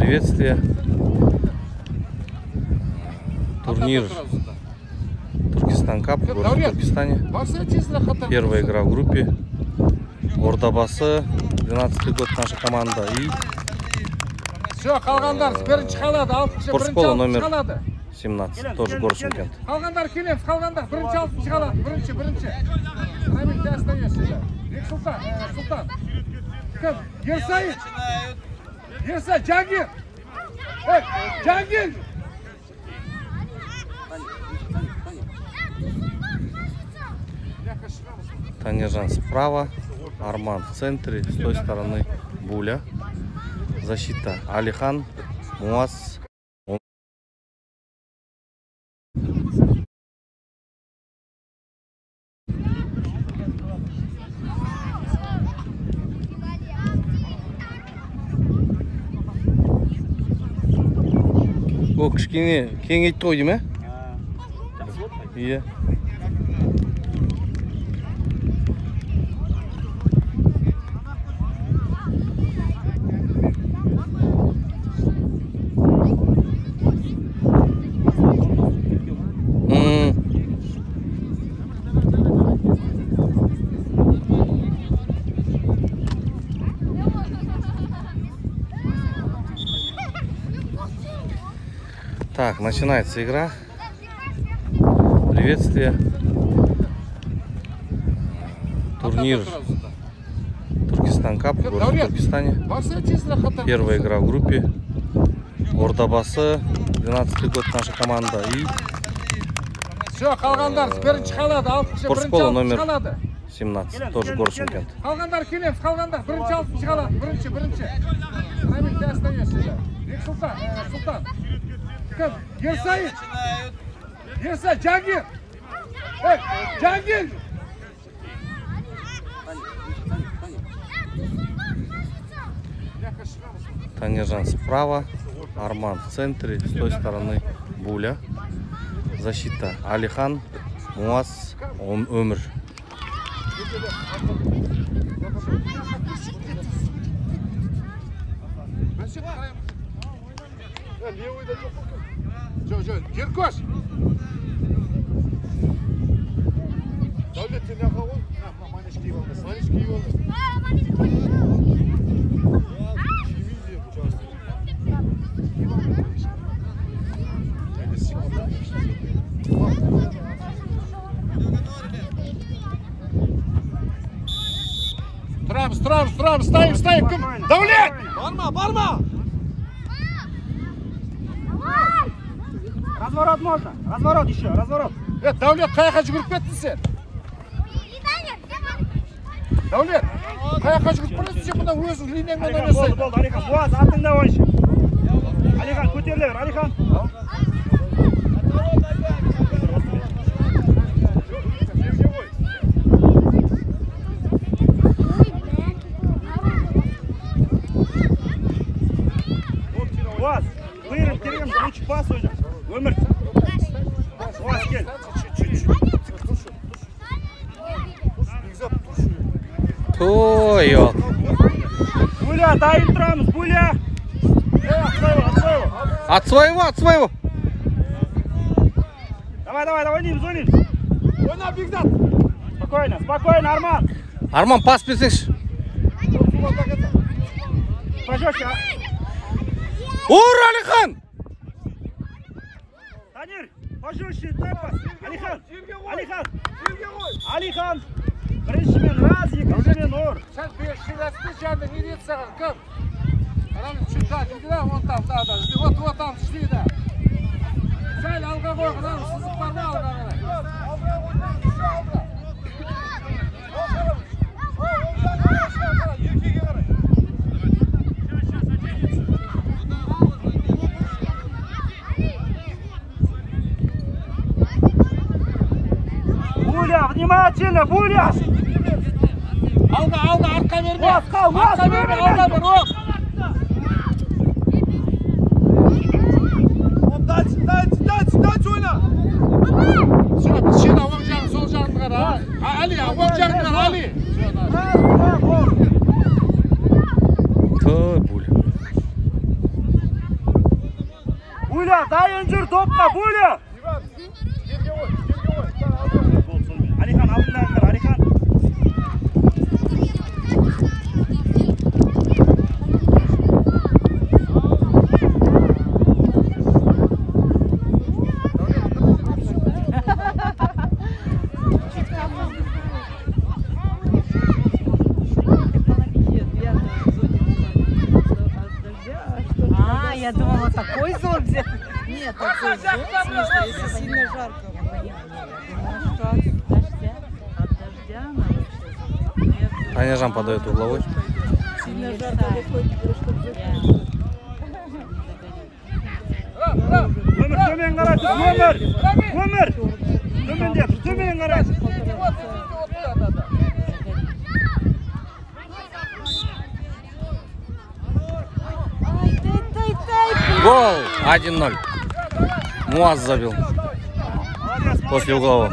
Приветствие. Турнир Туркестан Кап в городе Туркестане. Первая игра в группе. Ордабасы, 12-й год наша команда. И спортшкола номер 17, тоже город Шымкент. Танежан справа, Арман в центре, с той стороны Буля. Защита Алихан, Муаз. О, кішкене кеңейтті ғой дейм, Иә. Так, начинается игра. Приветствие. Турнир Туркестан Кап в городе Туркестане. Первая игра в группе. Ордабасы, 12-й год наша команда. И спортшкола номер 17, тоже город Шымкент. Танежан справа, Арман в центре, с той стороны Буля. Защита Алихан, Муаз, Өмір. Геркош! Davlet ne yapalım? Maniş gibi olmaz. Maniş gibi olmaz. Трам, ставим. Давлет! Барма! Разворот можно. Разворот еще. Разворот. Давлет, қаяққа жүгіріп кеттің сен? Давлет, қаяққа жүгіріп кетесің сен, мұнда өзің линияңмен ойнасайын. Болды, Алихан. Буаз, артыңда ойыншы. Алихан, көтеріле бер, Алихан. Буаз, бұрын керегім, лучше пас ойна. Өмір. Буаз, кел. Ой-ой. Буля, дайын тұрамыз, Буля. От своего. Давай, ойнаймыз. Ойна, Бигзат. Спокойно, Арман. Арман, пас берсеңші. Пожестче. Ур, Алихан! Танир, пожестче, тапас. Алихан. Біріншімен раз, екіншімен ұр. Сен 5 шиласты жанды не деді саған, кім? Ананы дейді да, вон там, да. Вот там шли, да. Сәл алға қой, қынан сызып бар ма алға қарай? Буля, внимательно, Буля! Алға, артқа берме! Артқа берме, алға бер, оқ! Дальше ойна! Все, сен оң жағын, сол жағын қара. Али, оң жағын қара, Али! Той, Буля. Буля, дайын жүр топқа, Буля! Алихан, алдыңдағы қар, Алихан. Я думала, такой зонт взять. Нет, такой зонт, в смысле, если сильно жарко. Думала, что от дождя надо все. Танежан подает угловой. Сильно жарко выходит, чтобы Өмір, төмен қарайсыз, өмір! Өмір! Төмендеп, төмен қарайсыз. Гол! 1-0. Муаз забил. После углового.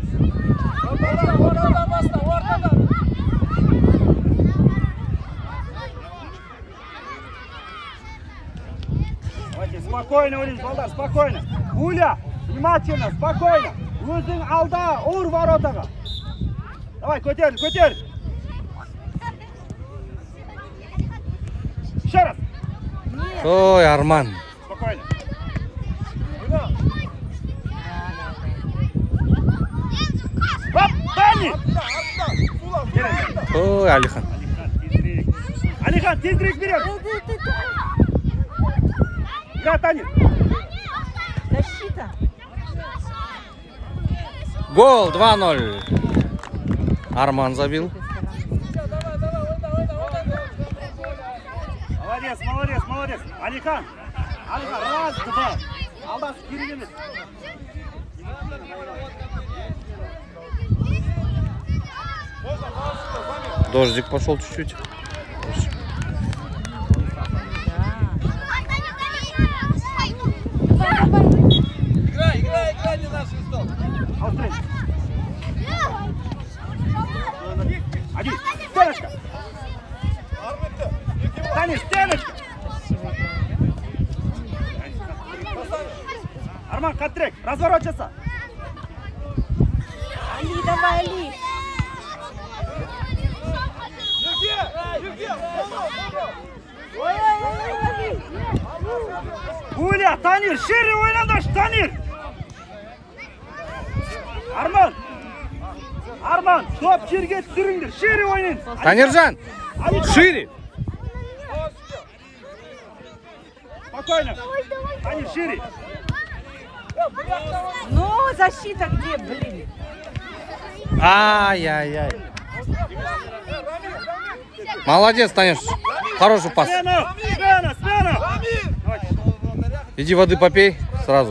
Спокойно, Улис, балдар, спокойно. Буля, внимательно, спокойно. Өзің алда, ұр воротаға. Давай, көтер, көтер. Еще раз. Ой, Арман. Спокойно. Оп, Тани! Ой, Алихан. Алихан, тезірек берем. Игра, Тани. защита. Гол 2-0. Арман забил. Молодец, молодец, молодец. Алихан. Алихан, раз, два. Алдасы керек емес. Дождик пошел чуть-чуть. Играй, не наш свисток. Австралия. Один. Стеночка. Тани, стеночка. Арман, кат-трек. Разворот жаса. Али, давай, Али. Ой-ой-ой, Буля, Танир, шире ойнаңдар, Танир. Арман, топ жерге түсіріңдер, шире ойнын. Танержан, шире. Спокойно. Танир, шире. Ну, защита где, блин? Ай-яй-яй. Молодец, Танюш. Хороший пас. Смена. Иди воды попей сразу.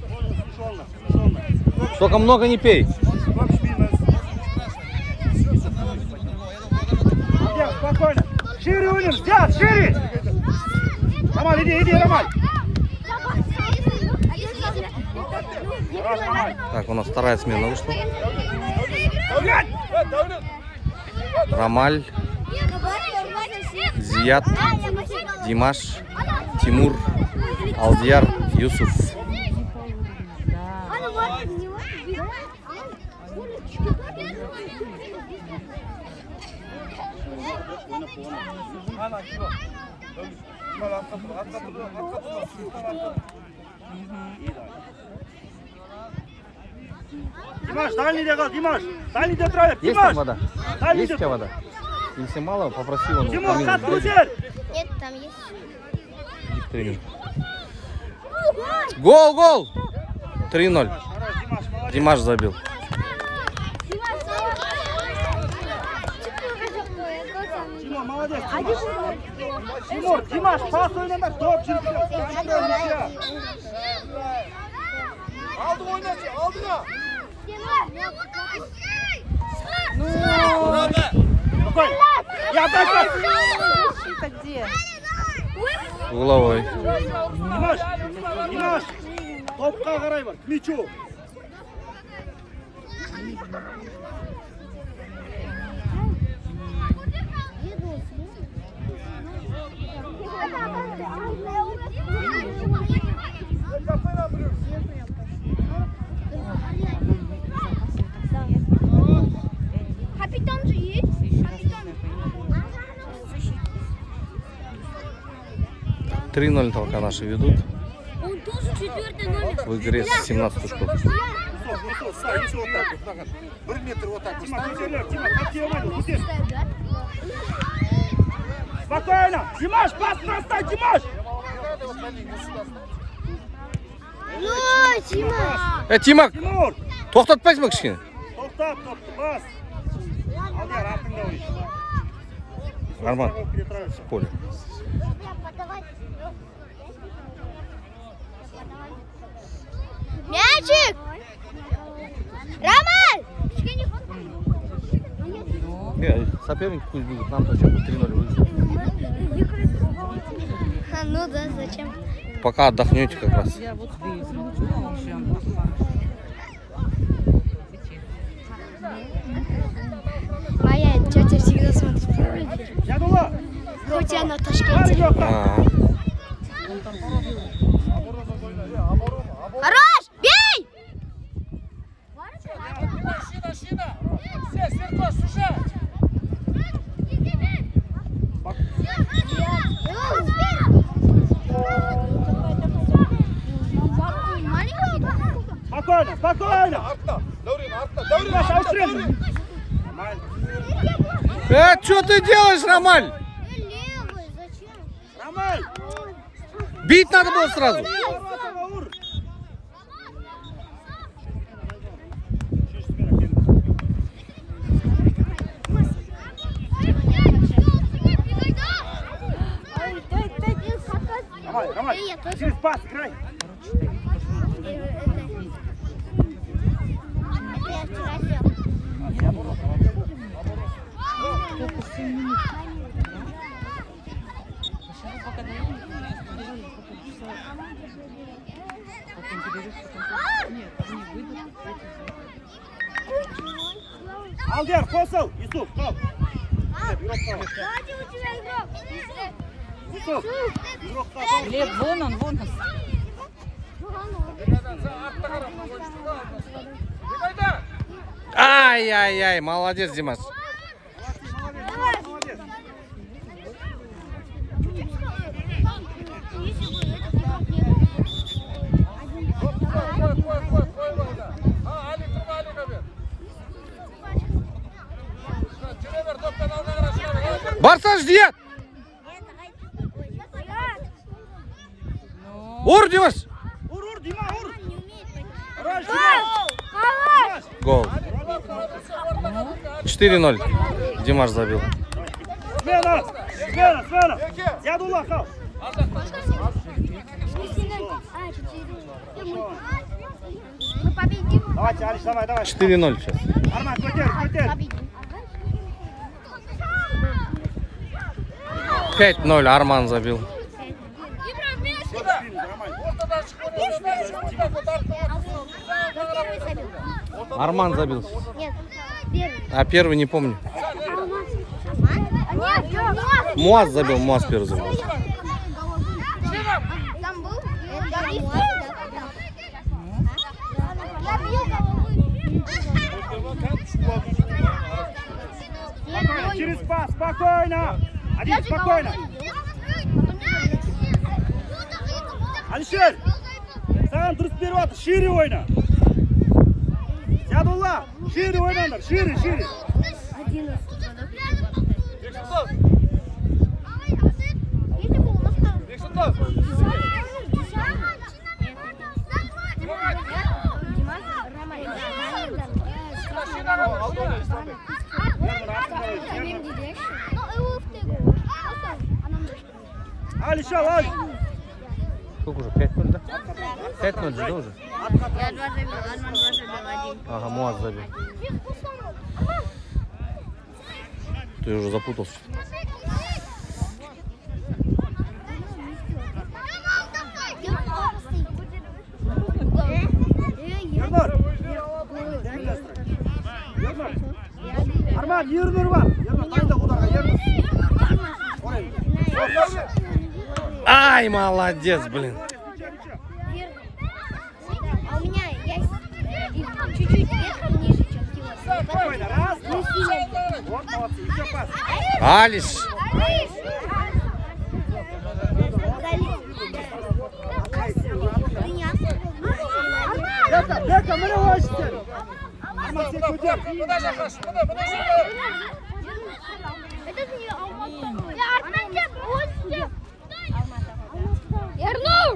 Только много не пей. Спокойно. Шире ойнын, взят, шире. Ромаль, иди, Ромаль. Так, у нас вторая смена вышла. Ромаль, Зият, Димаш, Тимур, Алдияр, Юсуф. Димаш, дальнийде кал, Димаш. Дальнийде тұра бер, Есть Димаш. там вода? Есть у тебя вода? Если мало, попроси он. Тимур, кат көтер. Нет, там есть. Тренер. Гол! 3-0. Димаш забил. Тимур, молодец. Тимур, Димаш, пас ойнаңдар, топ жүргізіп. Алдың ойнашы, алдыңа. Спокойно. Я дай пас. Защита где? Угловой. Димаш, топқа қарай бар, к мячу. 3-0 только наши ведут. Он тоже 4-й номер. В игре с 17 школ. Вот так вот, так вот. 1 метр вот так. Тима, как тебе войну? Здесь. Спокойно. Димаш, пас простой, Димаш. Ой, Тима. Тимак, Тимур. тоқтатпайсың ба кішкене? Тоқтап, бас. Алдияр, артыңда ойын. Арман, с поля. Мячик! Роман! Соперник пусть будет, нам зачем 3-0 выиграть. Ну да, зачем? Пока отдохнете как раз. Я вот здесь. Ну, общем. Моя тетя всегда смотрит телевизор. Ядула. Хоть и она в Ташкенте. Хорош! Бей! Шина! Здесь, Вертош, сужай! Спокойно, спокойно. Димаш, аустрин. Что ты делаешь, Ромаль? Левый, зачем? Ромаль. Бить надо было сразу. Ромаль, через пас играй. Алдияр, посыл. Юсуф, стоп. Юсуф, игрок стоп. Лев, вон он. Ай-яй-яй, молодец, Димас. Молодец. Барса ждет. Ур, Димаш. Ур, Дима, ур. Гол. 4-0. Димаш забил. Смена. Ядула, хал. Мы победим. Давайте, Алиш, давай. 4-0 сейчас. Арман, котель. Победим. 5-0 Арман забил. Арман забил. Нет, первый. А первый не помню. Нет, Муаз забил, Муаз первый забил. там был? Я бью головой. Через пас, спокойно. Один, спокойно. Алишер, саған дұрыс беріп жатыр, шире ойна. Ядулла, шире ойнаңдар, шире. 11. Алишер, Алиш. Сколько уже? 5-0, да? 5-0 же, да, уже? Я 2 забил, Арман 2 забил, 1. Ага, Муаз забил. Ты уже запутался. Арман, ернір бар. Ернір, қайда құдарға, ернір. Ай, молодец, блин. А у меня есть чуть-чуть вверх ниже, чем кило. Спокойно, раз, два. Вот, молодцы, еще пас. Алиш. Beka, mana o'yish sen. Arman sen ko'tar. Buna jaqash, buna jaqash. Это не Алматы. Я Арманча, Устья. Ернур!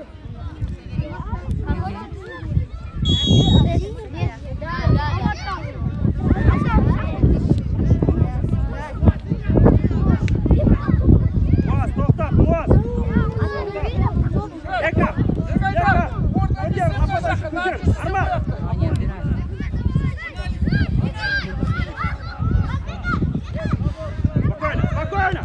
Boz, to'xtat, boz. Beka. Ko'tar, Arman. Спокойно.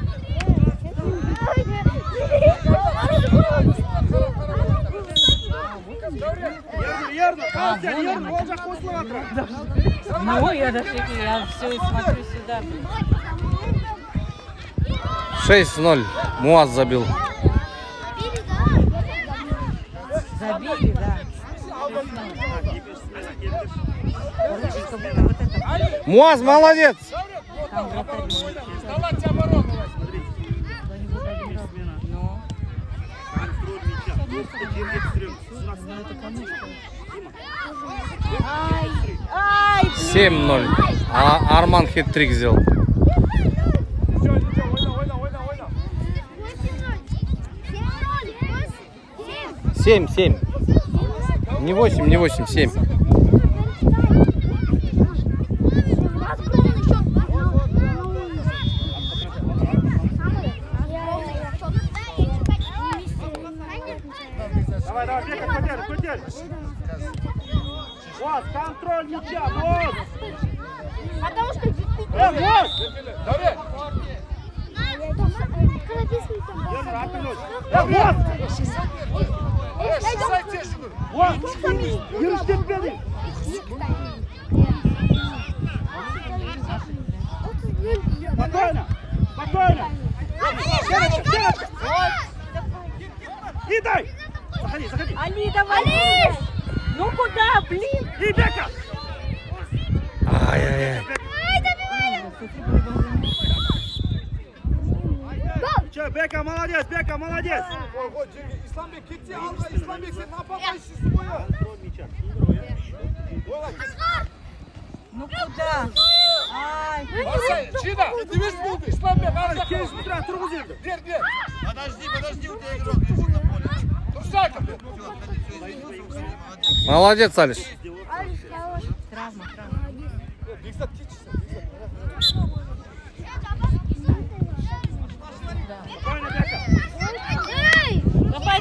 Ернур, ол жақ қосылып жатыр. Ну, я даже я все смотрю сюда. 6-0. Муаз забил. Забили, да. Короче, как будто вот это. Муаз молодец. Там вратарь. Давайте оборону. Ну, ай, 7-0. А Арман хет-трик сделал. Семь. Не 8, не 8, 7. Давай, Бека, көтер. Боз, контроль мяча, Боз. Потому что... Боз! Давай. Ернур, артыңыз. Боз! Сайте жүгір. Боз! Yürüyüştürmedi. Спокойно. И дай. Заходи. Али, давай. Ну куда, блин? И Бека. Ай-яй-яй. Че, Бека молодец. Ой, İslamбек кетсе алға, İslamбек сен нападайшысың ғой. Ну куда? Ай, Басай, Чида, ты видишь болды? İslamбек алға. Келісіп тұра, тұрғыз енді. Бер. Подожди, у тебя игрок лежит на поле. Тұрсайков. Молодец, Алиш. травма. Бексат кетшісің. Спокойно, Бека. Давай.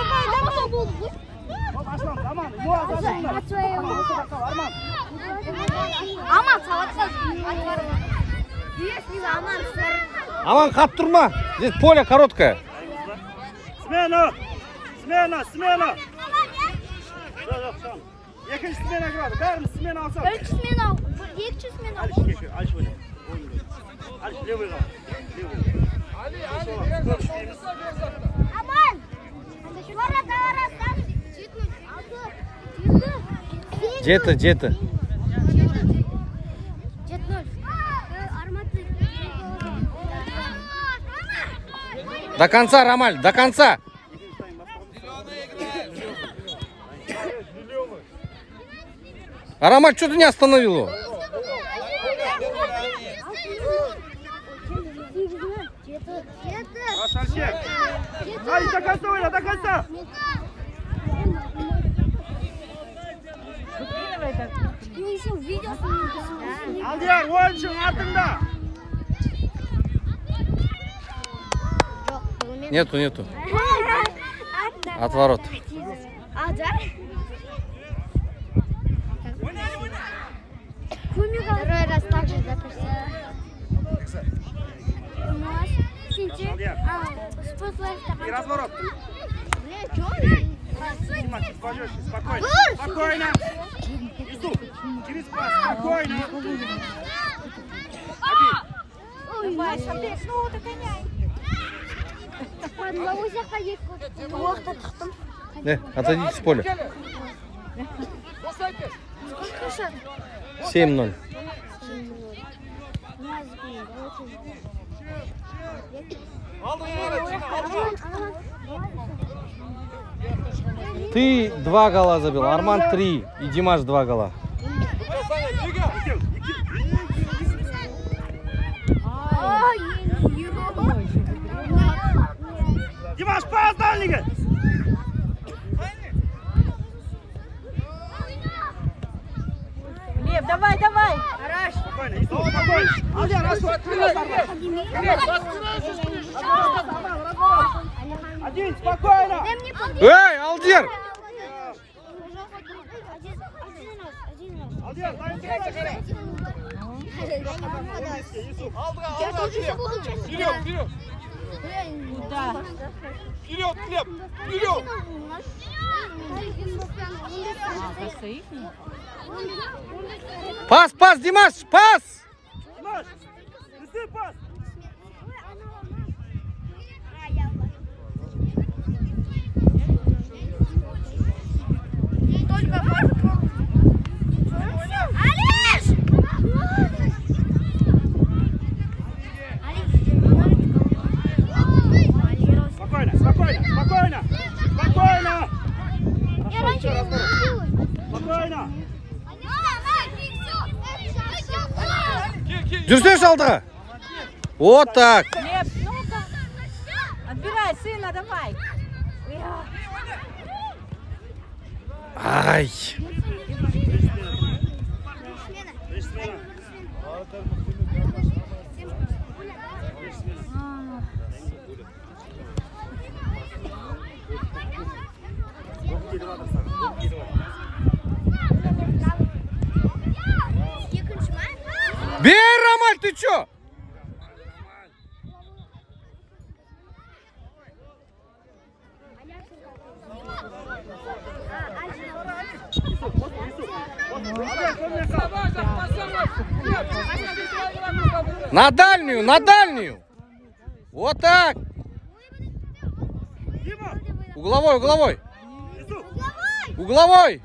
Аслан, Аман, Муаз, Арман. Аман, сауатсыз. Если Аман, Аман, қап тұрма. Здесь поле короткое. Смена. Жоқ. Екінші смена кірады. Бәріміз смена алсақ. Екінші смена. Алиш ойна. Алиш, левый қал. Ali, березатта. Аман! Ворот арасынан Жеті. 7-0. Арматы. До конца, Ромаль, до конца. А Ромаль, что ты не остановил его? Алишер. Алиш, до конца ойна, до конца. Ну еще видео. Алдияр, ойыншың артыңда. Нету. Отворот. А, да? Второй раз так же запустили. У нас сентябрь. Спортлайф. И разворот. Бля, чё? Внимательно, пожестче, спокойно. Иду. Через пас, спокойно. Давай, шапек, ну догоняй. Отойдите с поля. Босайтесь. 7-0. Aldın var. Ты 2 гола забил, Арман 3 и Димаш 2 гола. Димаш, пас дальнего! Лев, давай, давай! Спокойно, Исус, спокойно! Алдияр, один, спокойно! Эй, Алдер! Алдияр, дай Вперед, вперед! Да. Вперед, Глеб! Вперед! Пас, пас, Димаш, пас! Димаш, ты пас! Спокойно, спокойно, спокойно! Спокойно! Спокойно! Жүрсеңші алдыға. Вот так. Лев, ну-ка. Отбирай, сына, давай. Ай. Бей, Ромаль, ты чё? На дальнюю, на дальнюю. Вот так. Угловой, угловой. Угловой.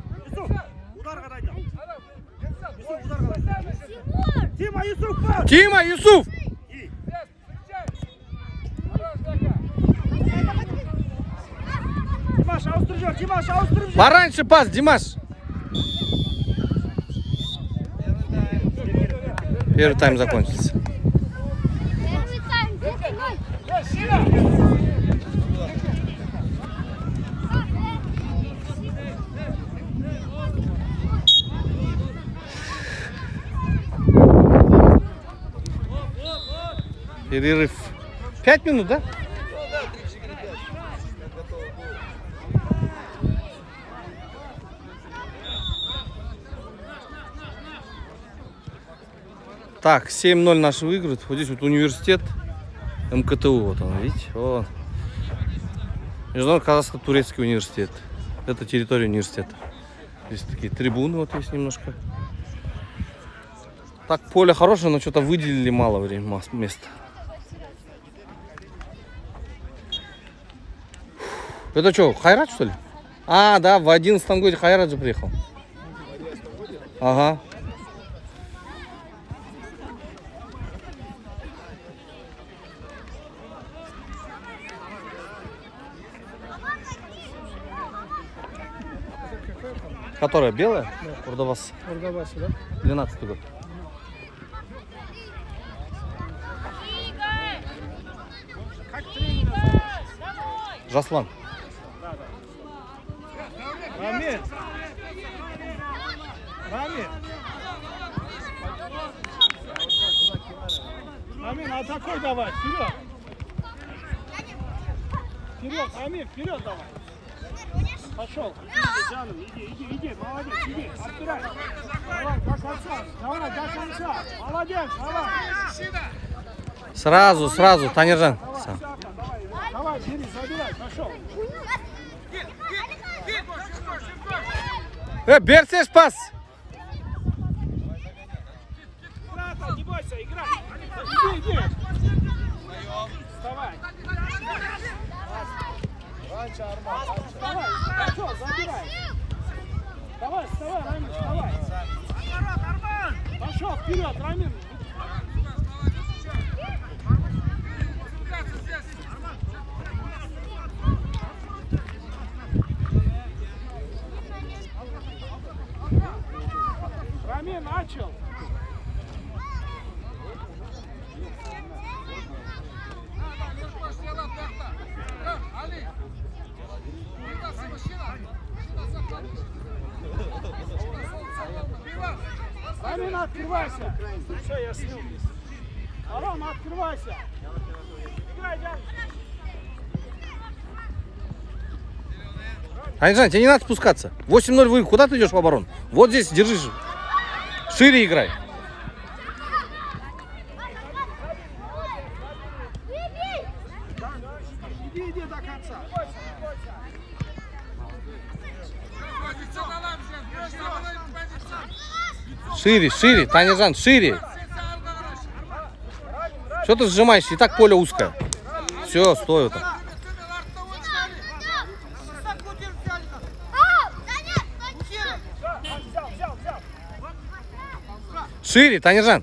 Тима, Юсуф. Димаш, ауыстырып, Димаш, ауыстырып. Пораньше пас, Димаш. Первый тайм закончился. Перерыв. 5 минут, да? Так, 7-0 наши выиграют. Вот здесь вот университет МКТУ. Вот он, видите? Вот. Международный казахско-турецкий университет. Это территория университета. Здесь такие трибуны вот есть немножко. Так, поле хорошее, но что-то выделили мало времени, места. Это что, Хайрат, что ли? А, да, в 11 году Хайрат же приехал. Ага. Которая белая? Урдабас. Урдабас, да? 12-й год. Жаслан. Рамиль. Рамиль. Рамиль, атакуй давай, вперед. Вперед, Рамиль, вперед давай. Пошел. Иди, молодец, иди, отбирай. Давай, до конца, давай, до конца. Молодец, давай. Сразу, Танержан. Давай, бери, забирай, пошел. Берсеш пас. Не бойся, играй. Иди. Вставай. Раньше Арман. Давай, пошел, забирай. Давай, вставай, Рамин, вставай. Пошел вперед, Рамин. Рамин, открывайся. Все, я снял здесь. Арам, открывайся. Играй, Джан. Айжан, тебе не надо спускаться. 8-0 вы. Куда ты идешь в оборону? Вот здесь держи. Шире играй. Иди до конца. Шире, шире. Танежан, шире. Что ты сжимаешь? И так поле узкое. Все, стой вот так. Шире, Танежан.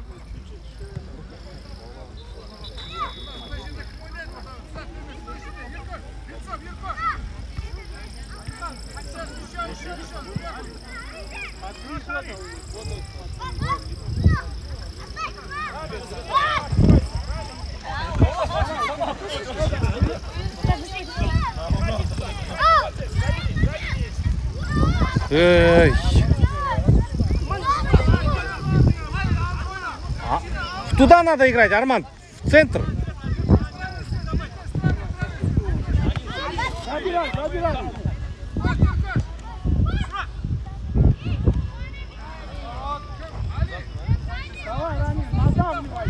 Эй. Туда надо играть, Арман. В центр. Забирай, забирай. Давай, Рамин, надавливай.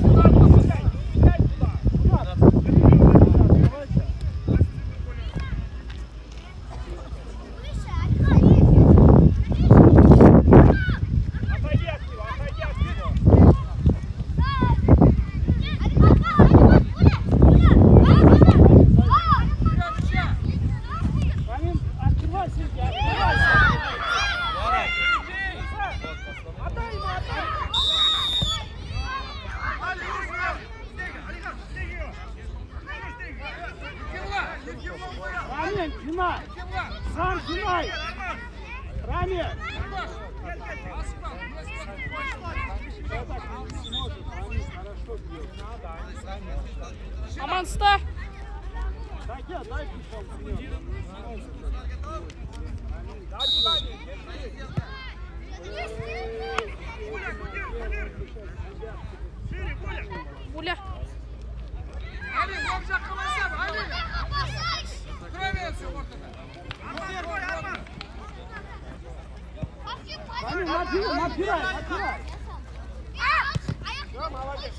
Отойди от него, отойди от него. Рамин, открывайся, открывайся. Отдай ему, отдай. Рамин, пинай. Сам пинай. Рамин. Аман, ста! Дай пешом. Уля! Ali, vamos já começar, Ali! Кроме ortada. Рамин, напирай. Молодец.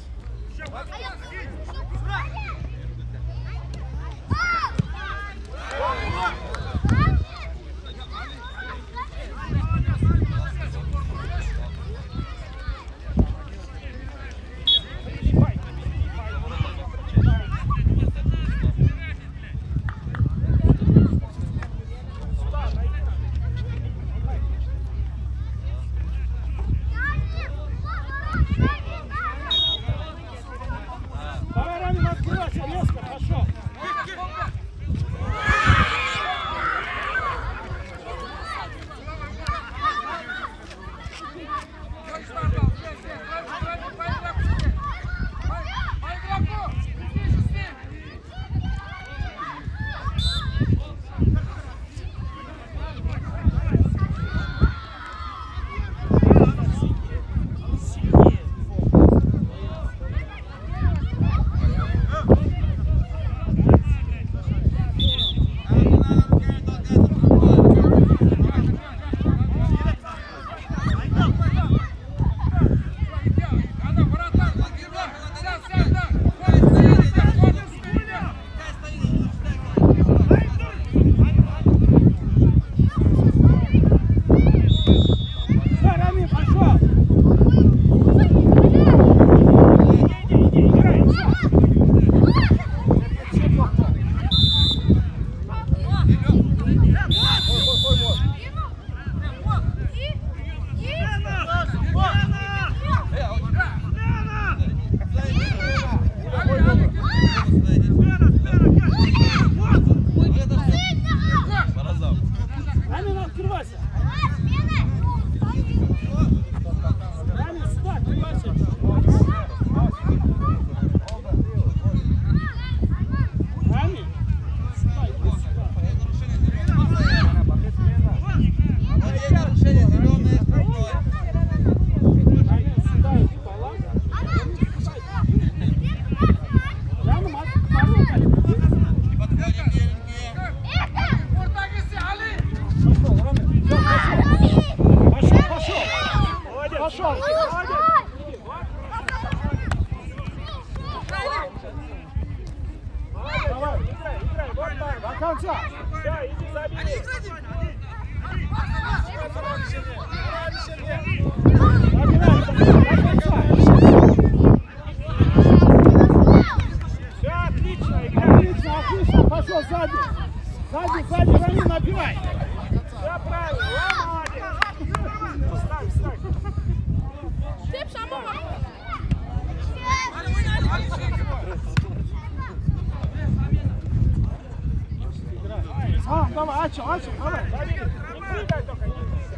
Все, иди забери. Все, отлично, игра. Отлично, отлично. Пошел сзади. Сзади, Рамин, набивай. Все правильно, молодец. Встань, встань. Давай, ачу, давай. Не прыгай только, не прыгай.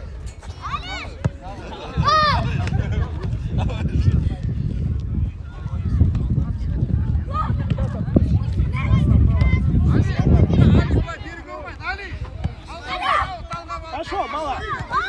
Пошел, мала.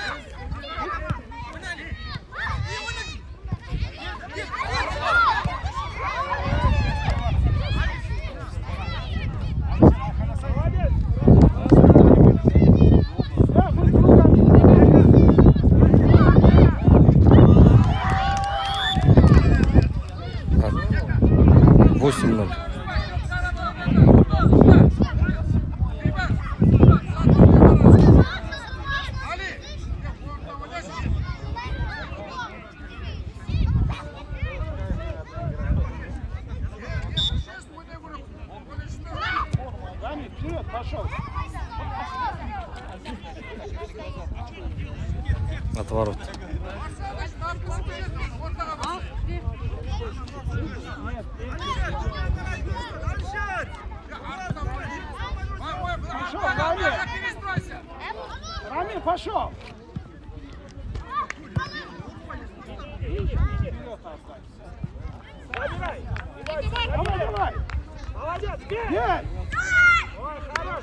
Вперед, пошел. Отворот. Пошел, Рамин. Рамин, пошел. Забирай. Давай. Молодец, бей. Ой, хорош.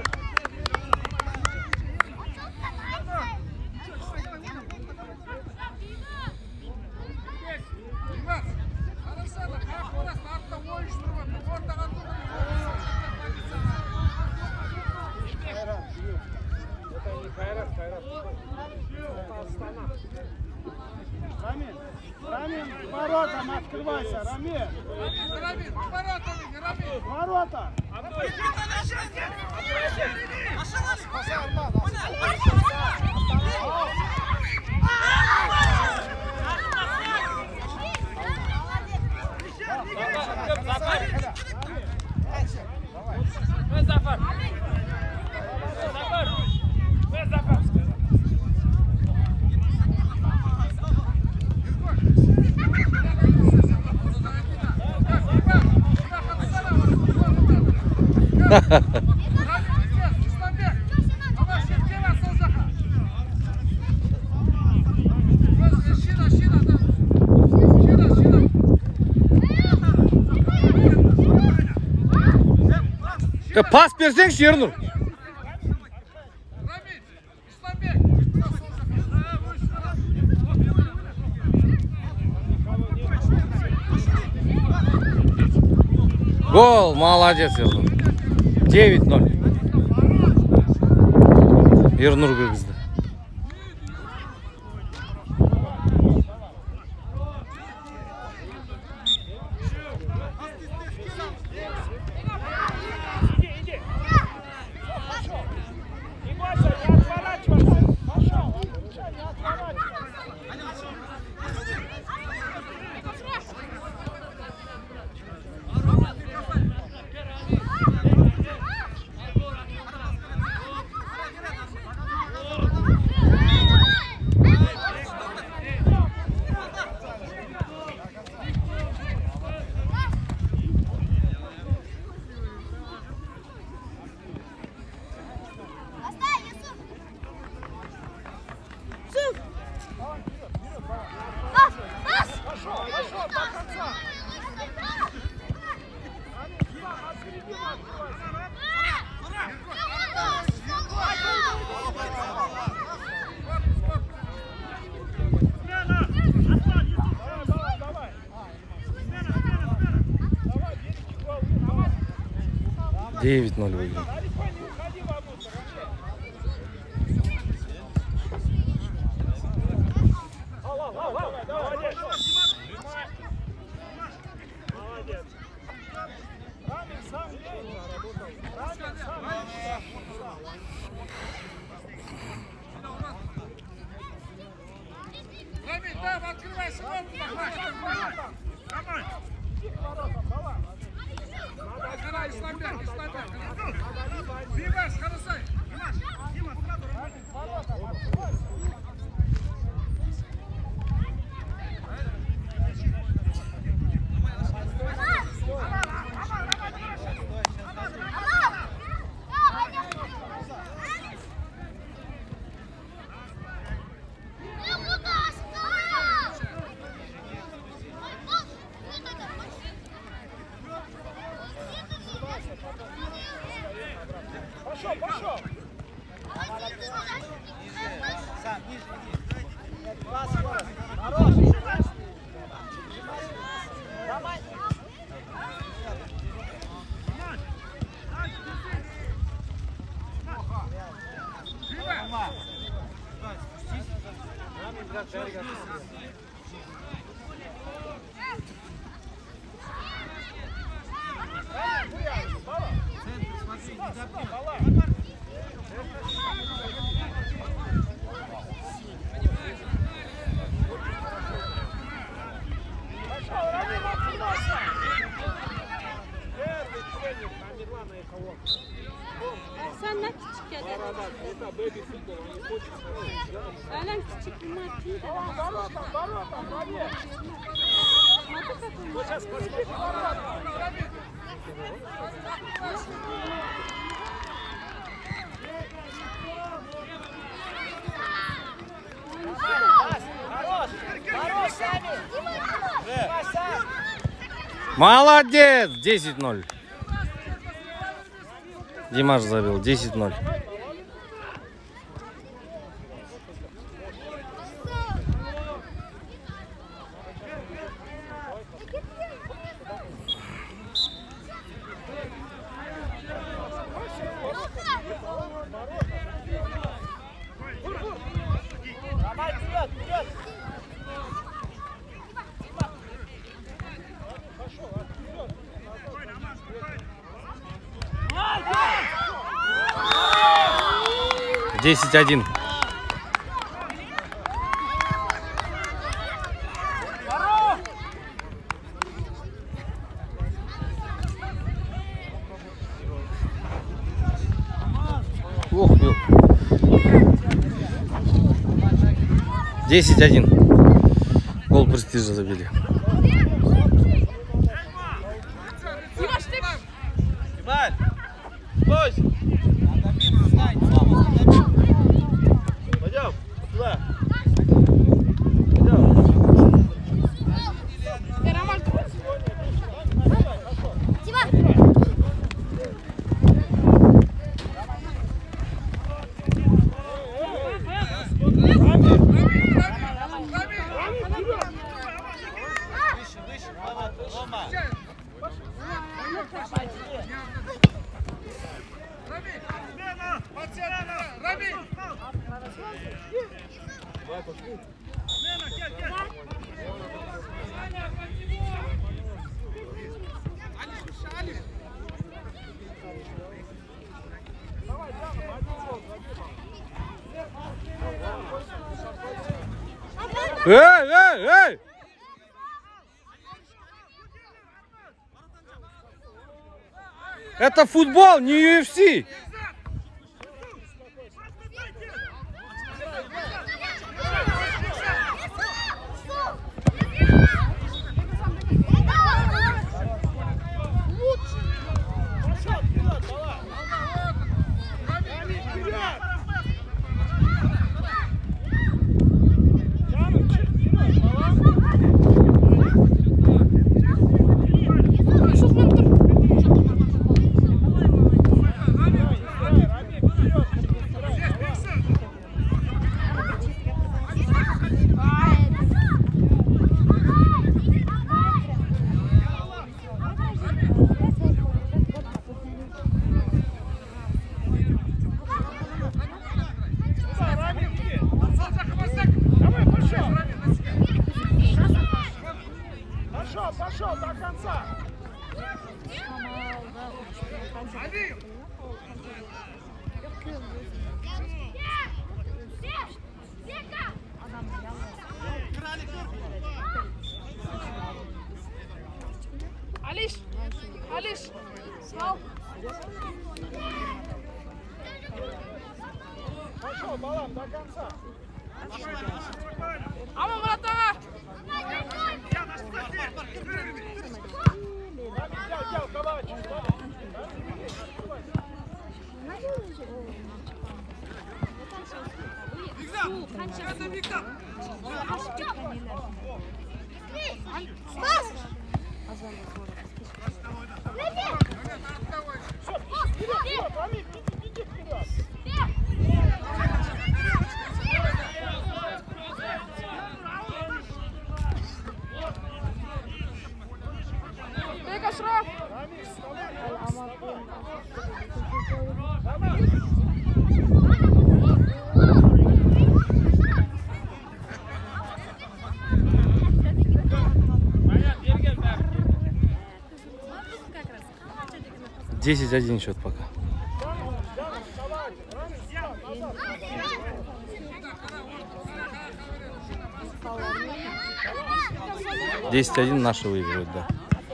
Рамин, воротам открывайся, Рамин. Ворота. Pas versene Şernur. Гол, молодец, Ернур. 9-0. Ернур кіргізді. Девять 0 выиграл. Молодец. Рамин сам Пошел, пошел. Хорош. Давай. Sen ne küçük ya? Öyle küçük bir martıyı da. Молодец! 10-0. Димаш забил. 10-0. Давай, вперед, вперед. 10-1. Ох, 10-1. Гол престижа забили. Пойдем, туда. Эй! Это футбол, не UFC. Пошел до конца. Алиш, сал. Пошел, Балам, до конца. Ama Murat'a. Взял, Ковач. Вперед, Рамиль, иди. 10-1 счет пока. Десять 1 наши выигрывают, да.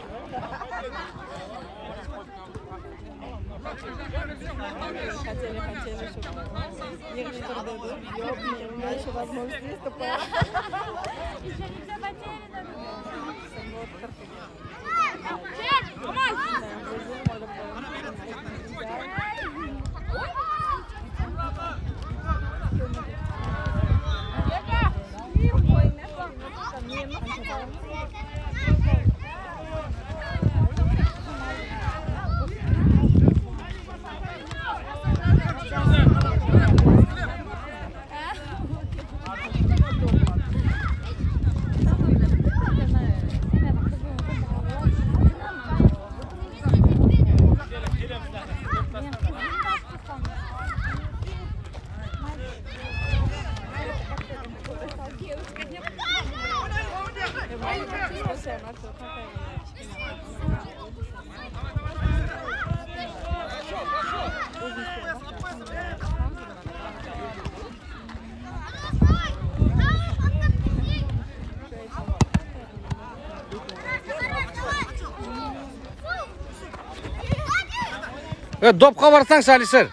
Допқа барсаңшы, Алишер.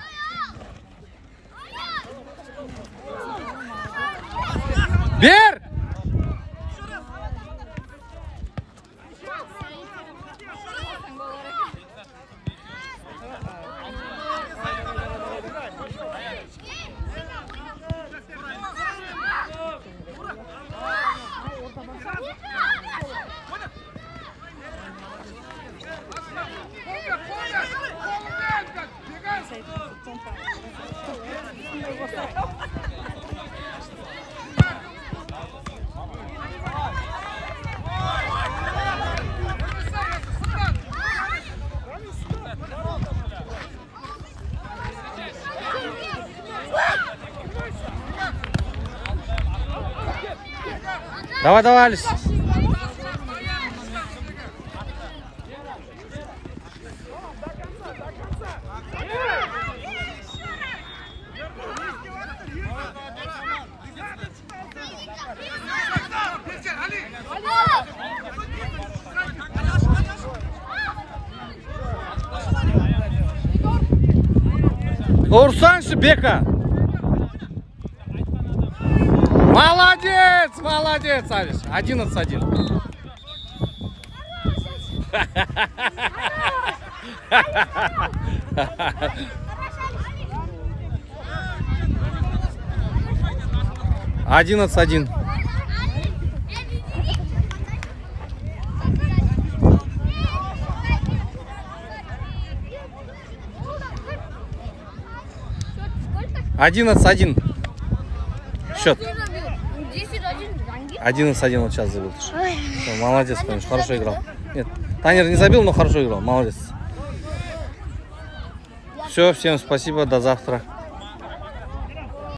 Бер! Давай, давай, Алис. Урсаншы, Бека. Молодец, молодец, Алиш. 11-1. Один. Один. Счет. 11-1 вот сейчас забил. Все, молодец, Панюш, хорошо играл. Нет, Танер не забил, но хорошо играл. Молодец. Все, всем спасибо, до завтра.